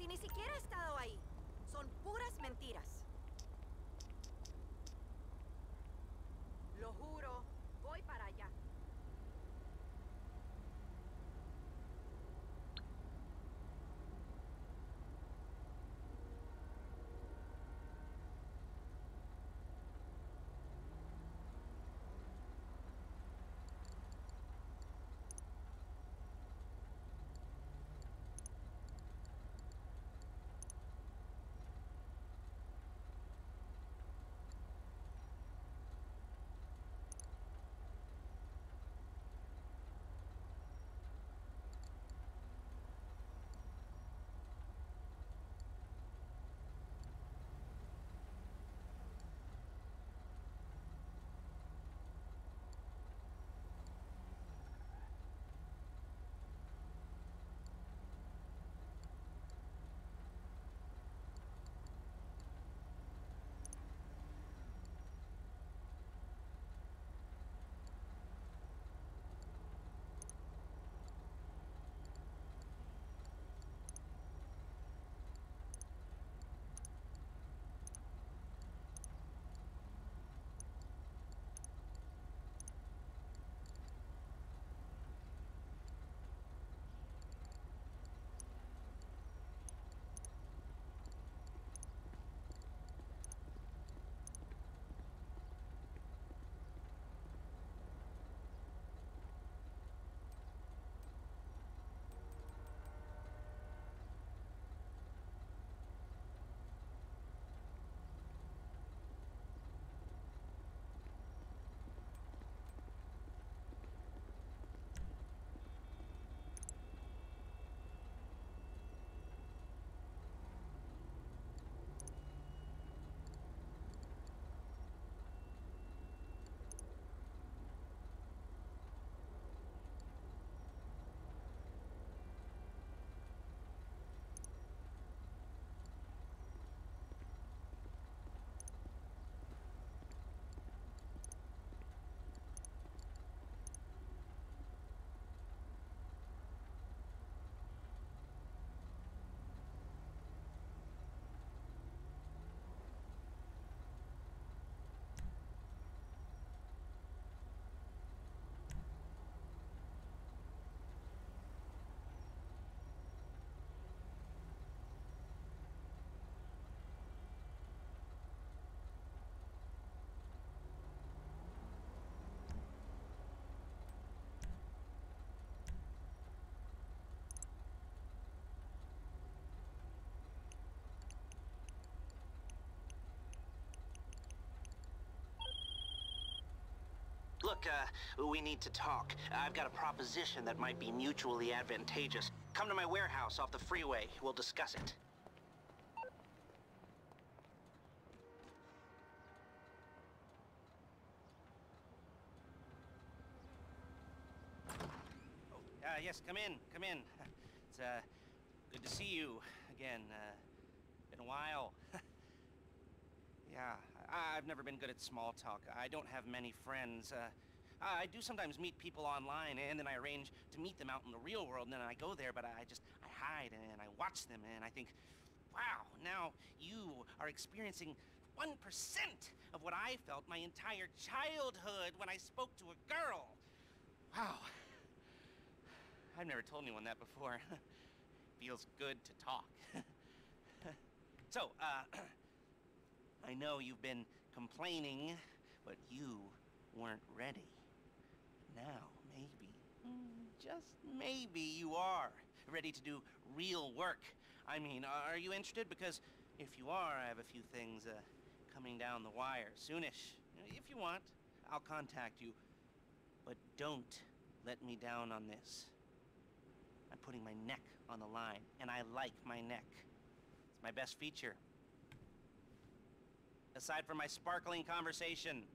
Si ni siquiera he estado ahí. Son puras mentiras. Lo juro, voy para allá. Look, we need to talk. I've got a proposition that might be mutually advantageous. Come to my warehouse off the freeway. We'll discuss it. Yes, come in, come in. It's, good to see you again. Been a while. Yeah, I've never been good at small talk. I don't have many friends. I do sometimes meet people online, and then I arrange to meet them out in the real world, and then I go there, but I hide, and I watch them, and I think, wow, now you are experiencing 1% of what I felt my entire childhood when I spoke to a girl. Wow. I've never told anyone that before. Feels good to talk. So, I know you've been complaining, but you weren't ready. Now, maybe, just maybe you are ready to do real work. I mean, are you interested? Because if you are, I have a few things coming down the wire soonish. If you want, I'll contact you. But don't let me down on this. I'm putting my neck on the line, and I like my neck. It's my best feature. Aside from my sparkling conversation.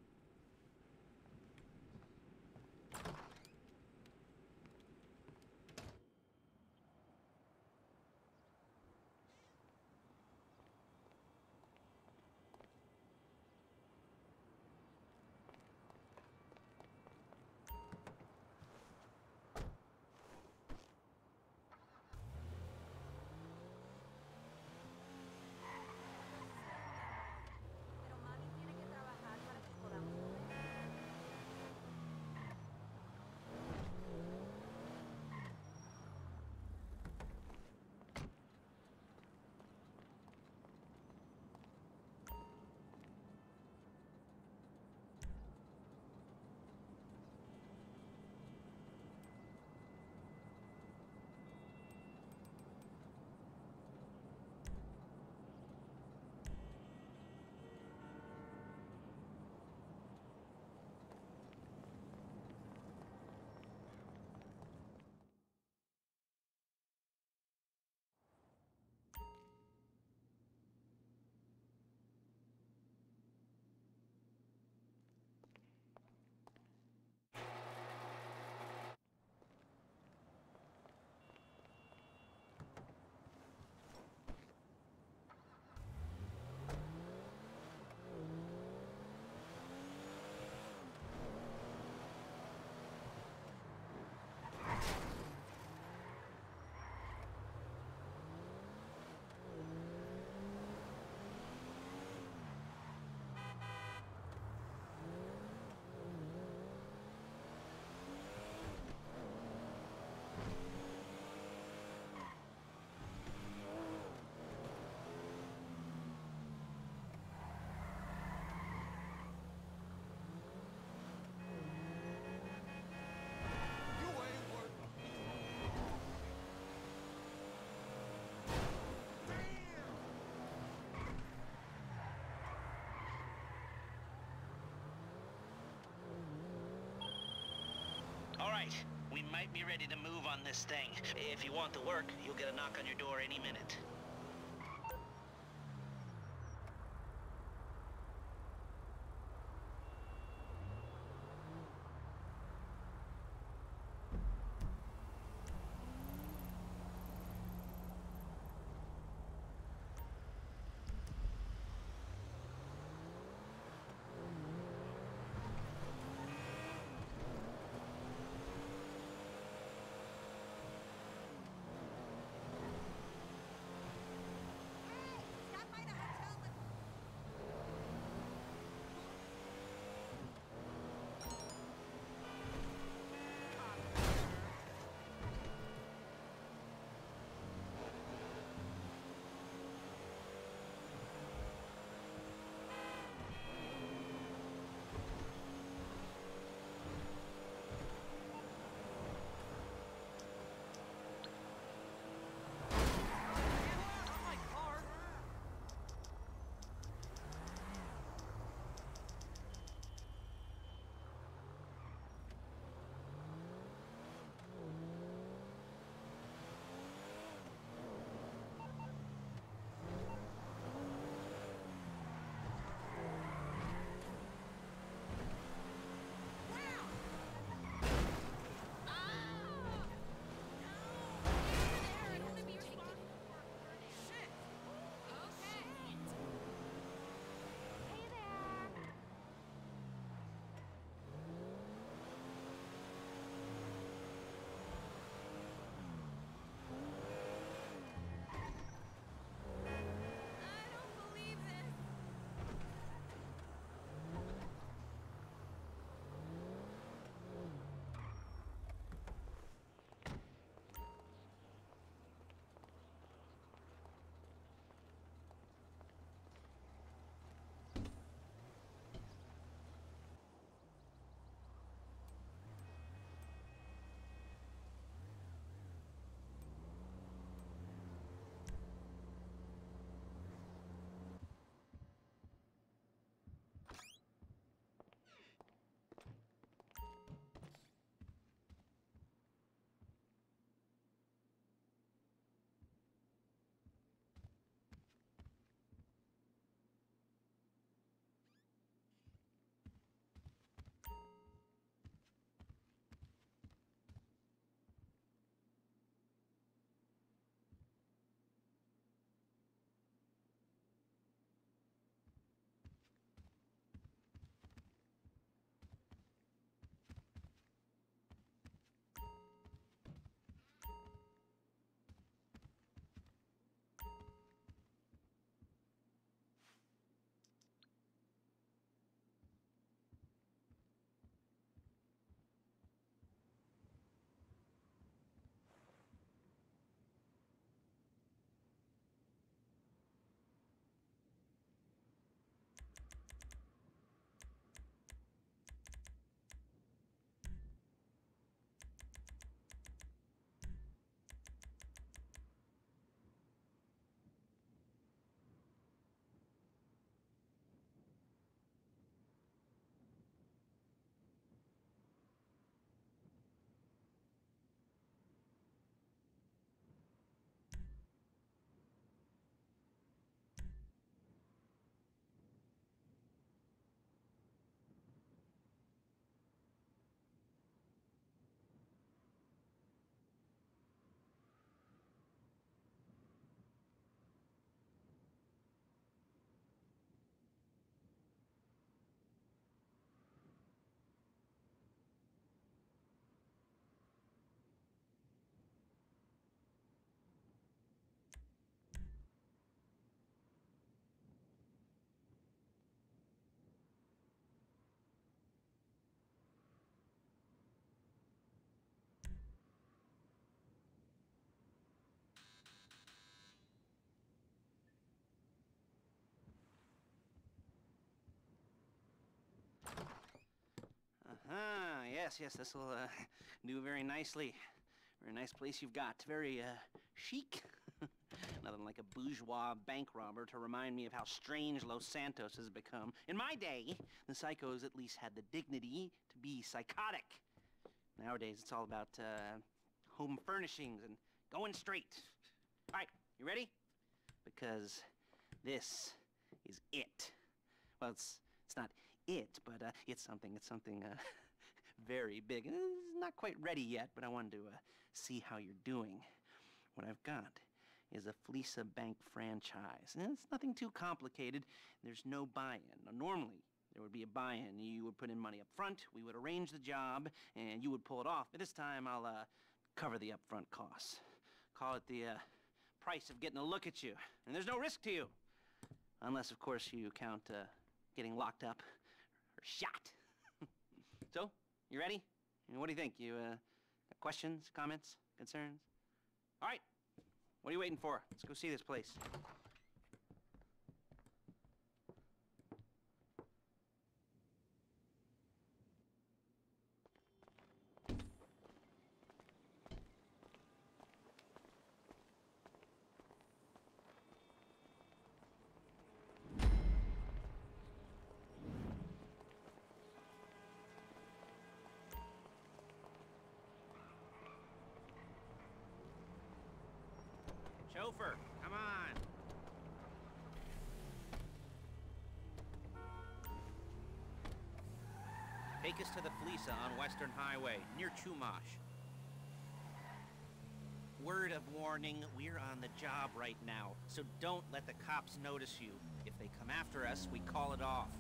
right. We might be ready to move on this thing. If you want the work, you'll get a knock on your door any minute. Stop by the hotel with... I don't believe this. Yes, this will do very nicely. Very nice place you've got. Very chic. Nothing like a bourgeois bank robber to remind me of how strange Los Santos has become. In my day, the psychos at least had the dignity to be psychotic. Nowadays, it's all about home furnishings and going straight. All right, you ready? Because this is it. Well, it's not it, but it's something very big. And it's not quite ready yet, but I wanted to see how you're doing. What I've got is a Fleeca Bank franchise. And it's nothing too complicated. There's no buy-in. Now, normally, there would be a buy-in. You would put in money up front, we would arrange the job, and you would pull it off. But this time, I'll cover the upfront costs. Call it the price of getting a look at you. And there's no risk to you. Unless, of course, you count getting locked up or shot. So, you ready? What do you think? You got questions, comments, concerns? All right. What are you waiting for? Let's go see this place. Chauffeur, come on. Take us to the Fleeca on Western Highway, near Chumash. Word of warning, we're on the job right now, so don't let the cops notice you. If they come after us, we call it off.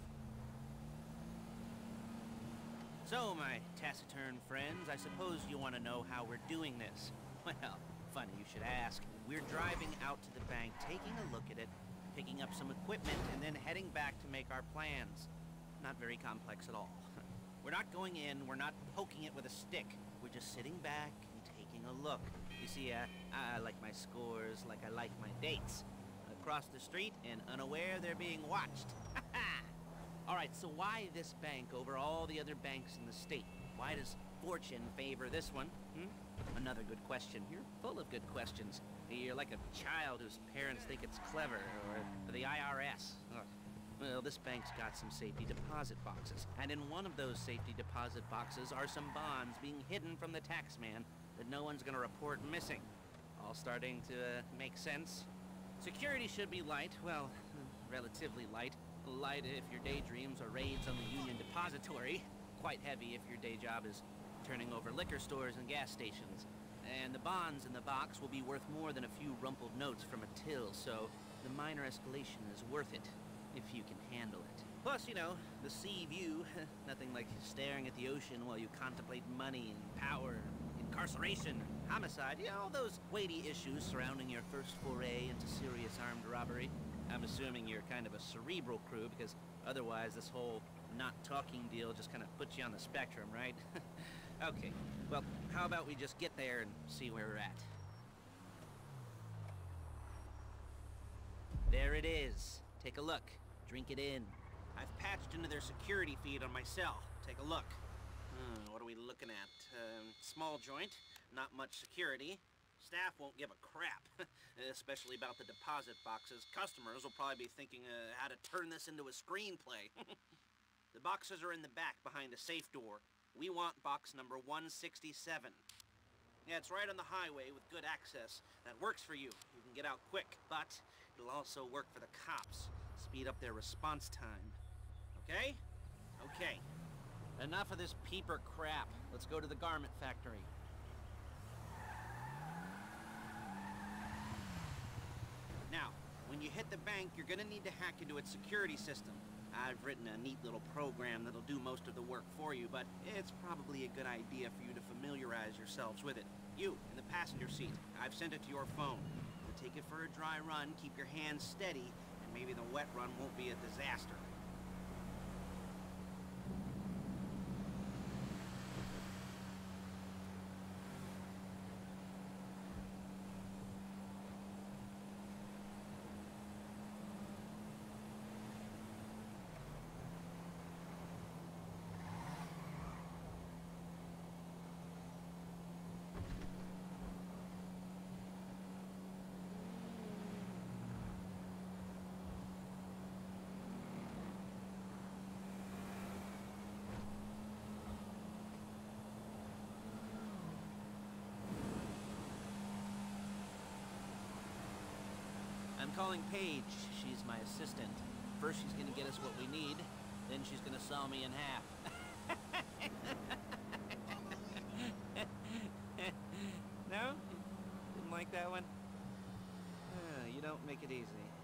So, my taciturn friends, I suppose you want to know how we're doing this. Well, funny you should ask. We're driving out to the bank, taking a look at it, picking up some equipment, and then heading back to make our plans. Not very complex at all. We're not going in, we're not poking it with a stick. We're just sitting back and taking a look. You see, I like my scores like I like my dates. Across the street and unaware they're being watched. All right, so why this bank over all the other banks in the state? Why does fortune favor this one? Another good question. You're full of good questions. You're like a child whose parents think it's clever, or the IRS. Ugh. Well, this bank's got some safety deposit boxes, and in one of those safety deposit boxes are some bonds being hidden from the tax man that no one's gonna report missing. All starting to make sense? Security should be light, well, relatively light. Light if your daydreams are raids on the Union Depository. Quite heavy if your day job is turning over liquor stores and gas stations. And the bonds in the box will be worth more than a few rumpled notes from a till, so the minor escalation is worth it, if you can handle it. Plus, you know, the sea view, nothing like staring at the ocean while you contemplate money and power, incarceration, homicide, you know, all those weighty issues surrounding your first foray into serious armed robbery. I'm assuming you're kind of a cerebral crew, because otherwise this whole not talking deal just kind of puts you on the spectrum, right? Okay, well, how about we just get there and see where we're at? There it is. Take a look. Drink it in. I've patched into their security feed on my cell. Take a look. What are we looking at? Small joint, not much security. Staff won't give a crap, especially about the deposit boxes. Customers will probably be thinking how to turn this into a screenplay. The boxes are in the back behind a safe door. We want box number 167. Yeah, it's right on the highway with good access. That works for you. You can get out quick, but it'll also work for the cops. Speed up their response time. Okay? Okay. Enough of this peeper crap. Let's go to the garment factory. Now, when you hit the bank, you're gonna need to hack into its security system. I've written a neat little program that'll do most of the work for you, but it's probably a good idea for you to familiarize yourselves with it. You, in the passenger seat, I've sent it to your phone. Take it for a dry run, keep your hands steady, and maybe the wet run won't be a disaster. I'm calling Paige. She's my assistant. First she's gonna get us what we need, then she's gonna saw me in half. No? Didn't like that one? You don't make it easy.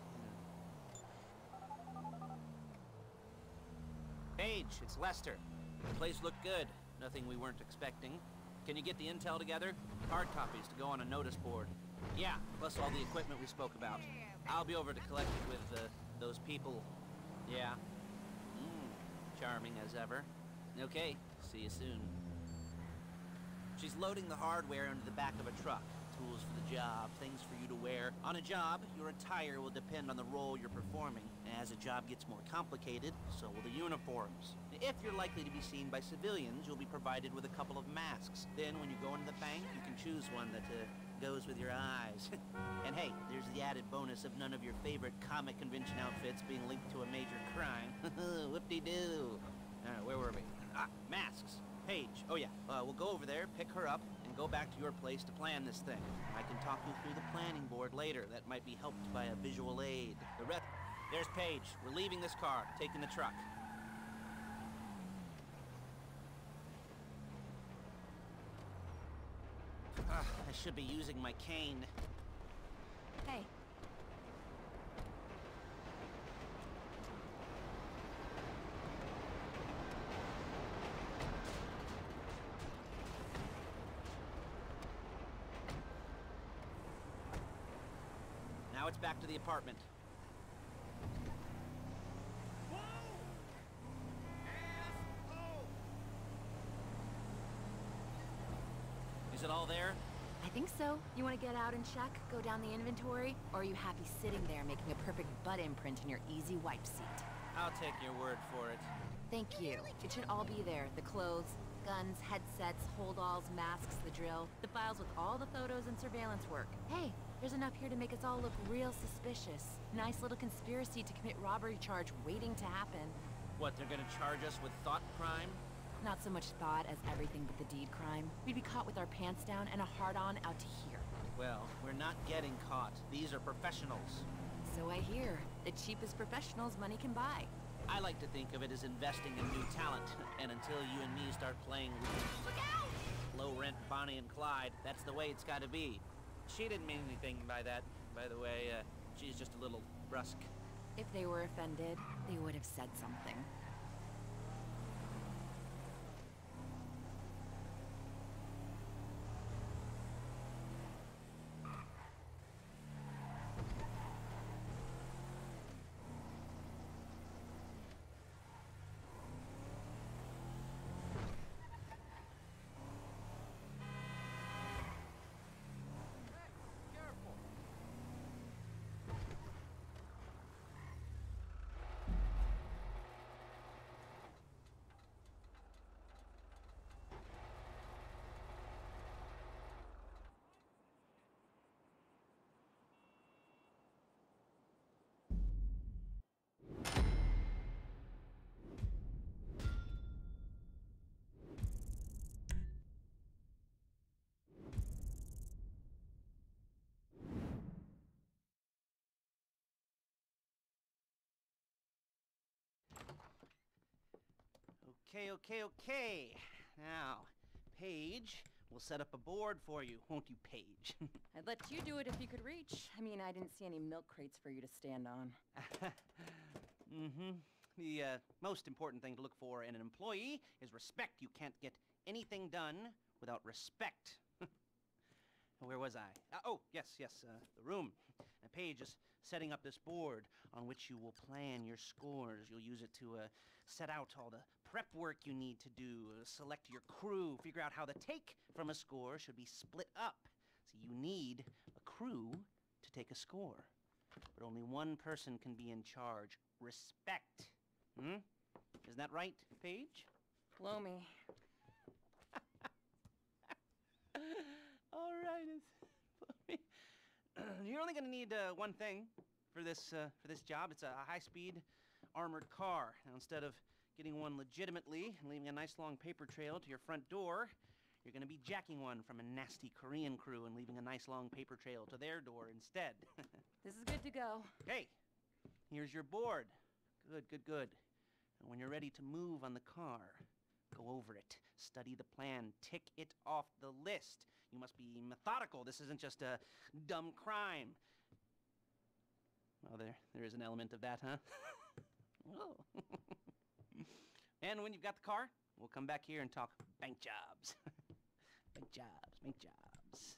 Paige, it's Lester. The place looked good. Nothing we weren't expecting. Can you get the intel together? Hard copies to go on a notice board. Yeah, plus all the equipment we spoke about. I'll be over to collect it with, those people. Yeah. Charming as ever. Okay, see you soon. She's loading the hardware into the back of a truck. Tools for the job, things for you to wear. On a job, your attire will depend on the role you're performing. As a job gets more complicated, so will the uniforms. If you're likely to be seen by civilians, you'll be provided with a couple of masks. Then when you go into the bank, you can choose one that goes with your eyes. And hey, there's the added bonus of none of your favorite comic convention outfits being linked to a major crime. Whoop-de-doo. Where were we? Masks. Paige. Oh yeah, we'll go over there, pick her up, and go back to your place to plan this thing. I can talk you through the planning board later. That might be helped by a visual aid. There's Paige. We're leaving this car, taking the truck. I should be using my cane. Hey. Now it's back to the apartment. Is it all there? I think so. You want to get out and check? Go down the inventory? Or are you happy sitting there making a perfect butt imprint in your easy wipe seat? I'll take your word for it. Thank you. It should all be there. The clothes, guns, headsets, holdalls, masks, the drill. The files with all the photos and surveillance work. Hey, there's enough here to make us all look real suspicious. Nice little conspiracy to commit robbery charge waiting to happen. What, they're gonna charge us with thought crime? Not so much thought as everything but the deed crime. We'd be caught with our pants down and a hard-on out to here. Well, we're not getting caught. These are professionals. So I hear. The cheapest professionals money can buy. I like to think of it as investing in new talent. And until you and me start playing low-rent Bonnie and Clyde, that's the way it's gotta be. She didn't mean anything by that, by the way. She's just a little brusque. If they were offended, they would have said something. Okay. Now, Paige, we'll set up a board for you, won't you, Paige? I'd let you do it if you could reach. I mean, I didn't see any milk crates for you to stand on. The most important thing to look for in an employee is respect. You can't get anything done without respect. Where was I? Oh, yes, the room. Paige is setting up this board on which you will plan your scores. You'll use it to set out all the prep work you need to do, select your crew, figure out how the take from a score should be split up. So you need a crew to take a score. But only one person can be in charge. Respect. Isn't that right, Paige? Blow me. All right. You're only gonna need one thing for this job. It's a high-speed armored car. Now, instead of getting one legitimately and leaving a nice long paper trail to your front door, you're gonna be jacking one from a nasty Korean crew and leaving a nice long paper trail to their door instead. This is good to go. Hey, here's your board. Good, good, good. And when you're ready to move on the car, go over it, study the plan, tick it off the list. You must be methodical. This isn't just a dumb crime. Well, there is an element of that, huh? Oh. And when you've got the car, we'll come back here and talk bank jobs. Bank jobs, bank jobs.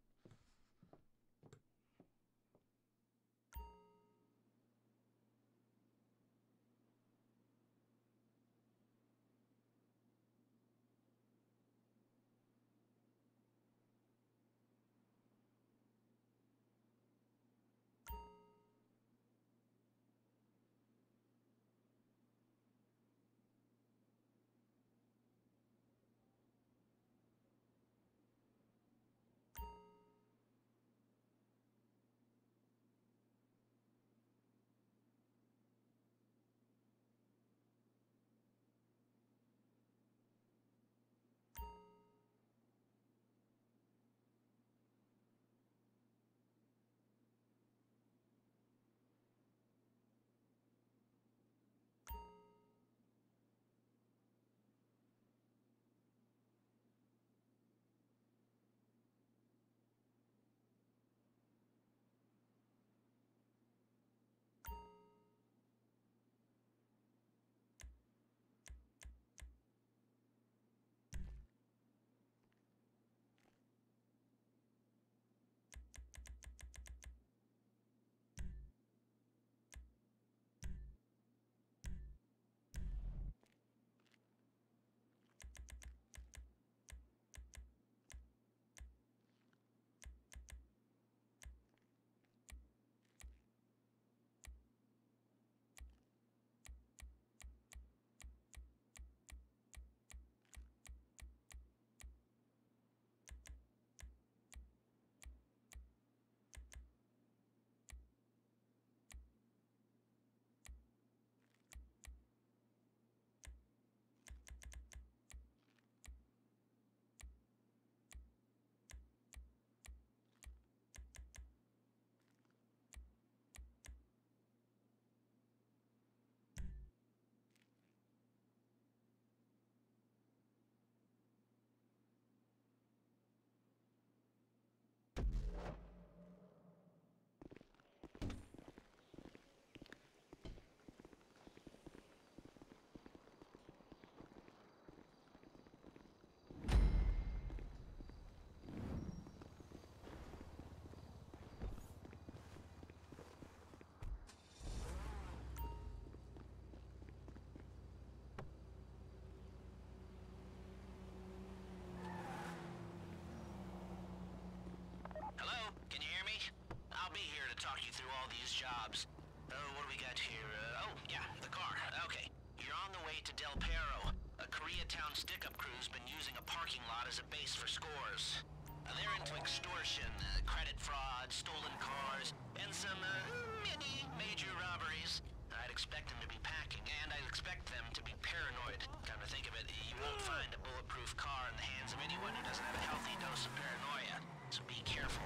I'll be here to talk you through all these jobs. What do we got here? Oh, yeah, the car. Okay. You're on the way to Del Perro. A Koreatown stick-up crew's been using a parking lot as a base for scores. They're into extortion, credit fraud, stolen cars, and some, many major robberies. I'd expect them to be packing, and I'd expect them to be paranoid. Come to think of it, you won't find a bulletproof car in the hands of anyone who doesn't have a healthy dose of paranoia. So be careful.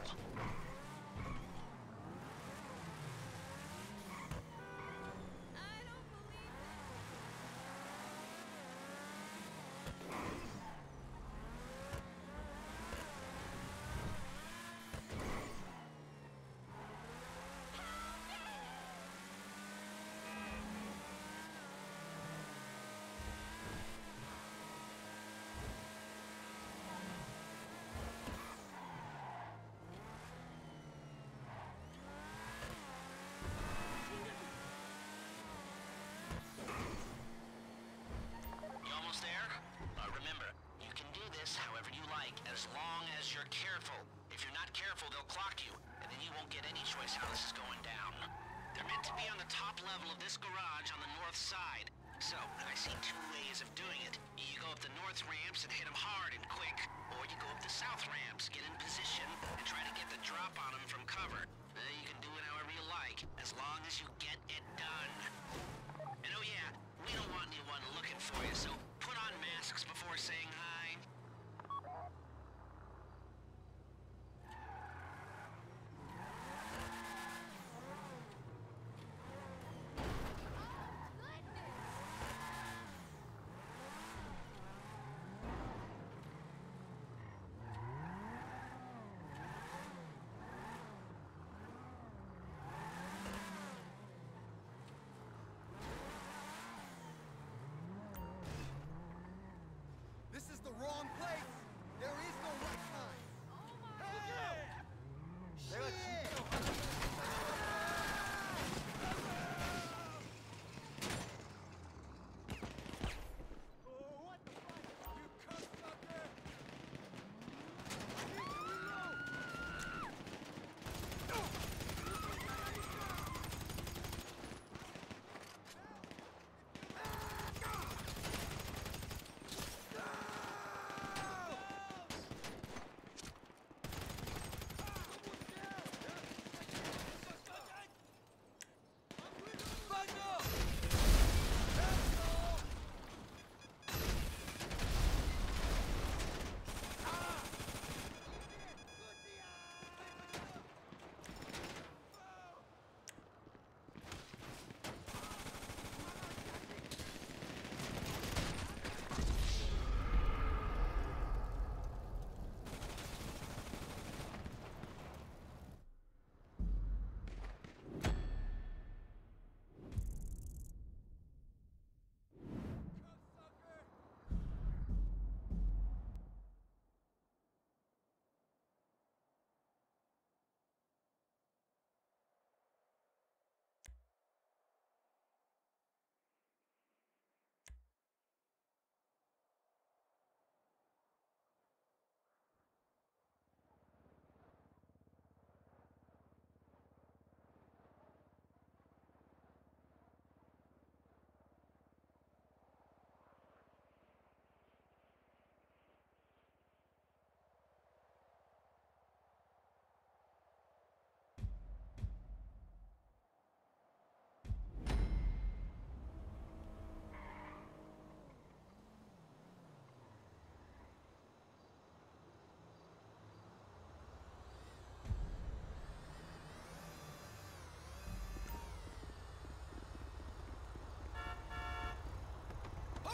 As long as you're careful. If you're not careful, they'll clock you, and then you won't get any choice how this is going down. They're meant to be on the top level of this garage on the north side. So, I see two ways of doing it. You go up the north ramps and hit them hard and quick, or you go up the south ramps, get in position, and try to get the drop on them from cover. You can do it however you like, as long as you get it done. And oh yeah, we don't want anyone looking for you, so put on masks before saying hi.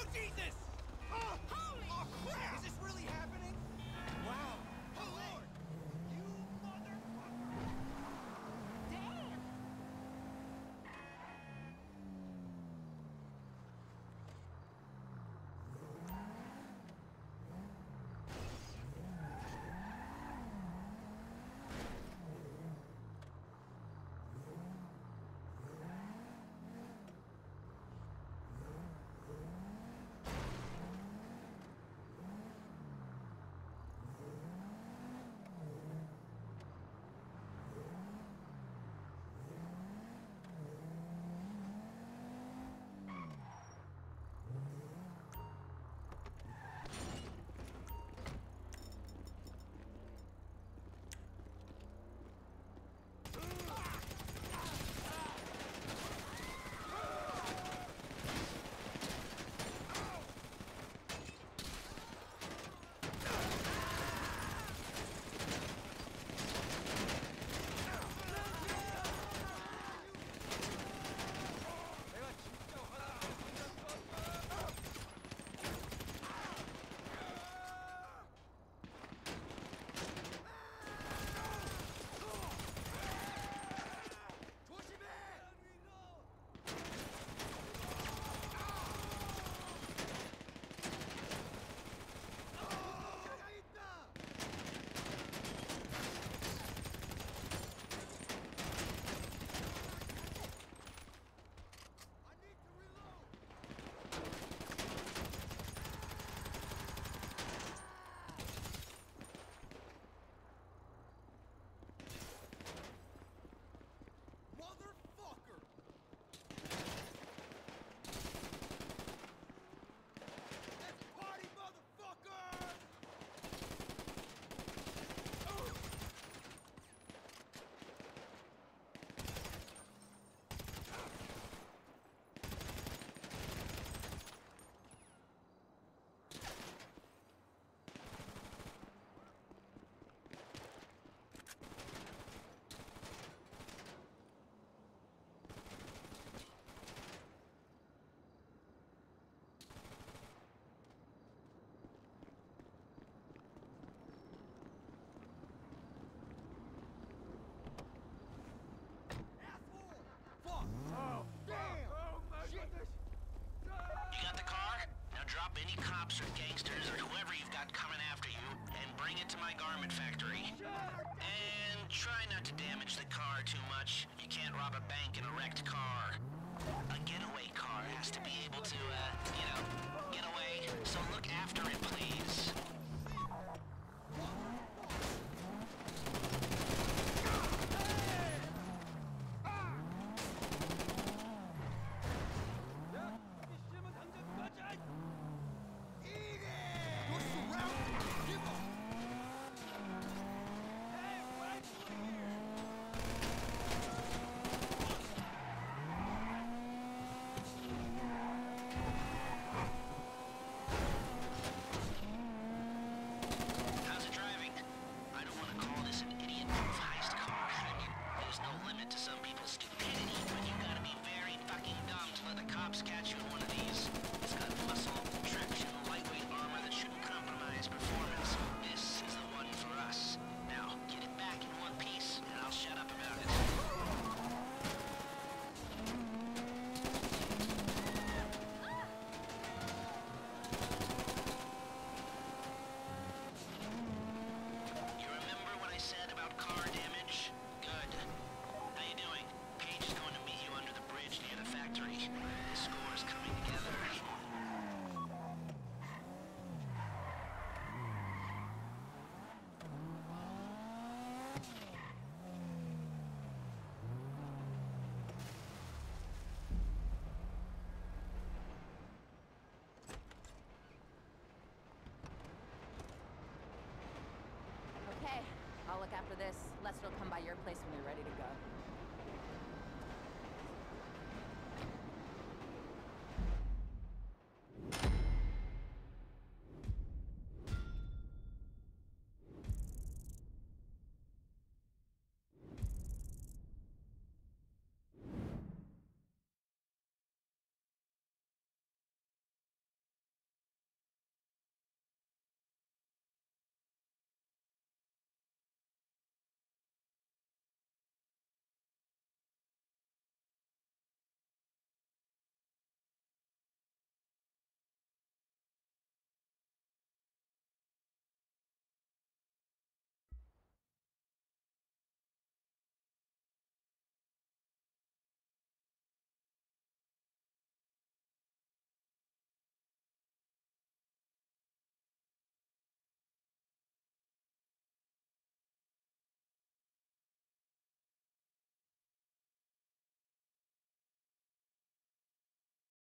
Oh, Jesus! Oh, Holy oh crap! Is this really happening? Wow! Oh, Lord! You motherfucker! Damn! Motherfucker! Let's party, motherfucker! Fuck! Oh, damn! Oh, my goodness! You got the car? Now drop any cops or gangsters or whoever you've got coming after you and bring it to my garment factory. And try not to damage the car too much. You can't rob a bank in a wrecked car. A getaway car has to be able to, get away. So look after it, please. You're surrounded! Give up! How's it driving? I don't want to call this an idiot-advised car. I mean, there's no limit to some people's stupidity, but you gotta be very fucking dumb to let the cops catch you in one of these. It's got muscle, traction, lightweight armor that shouldn't compromise performance. This is the one for us. Now, get it back in one piece, and I'll shut up about it. You remember what I said about car damage? Good. How you doing? Paige is going to meet you under the bridge near the factory. The score is coming together. Okay, I'll look after this. Lester will come by your place when you're ready to go.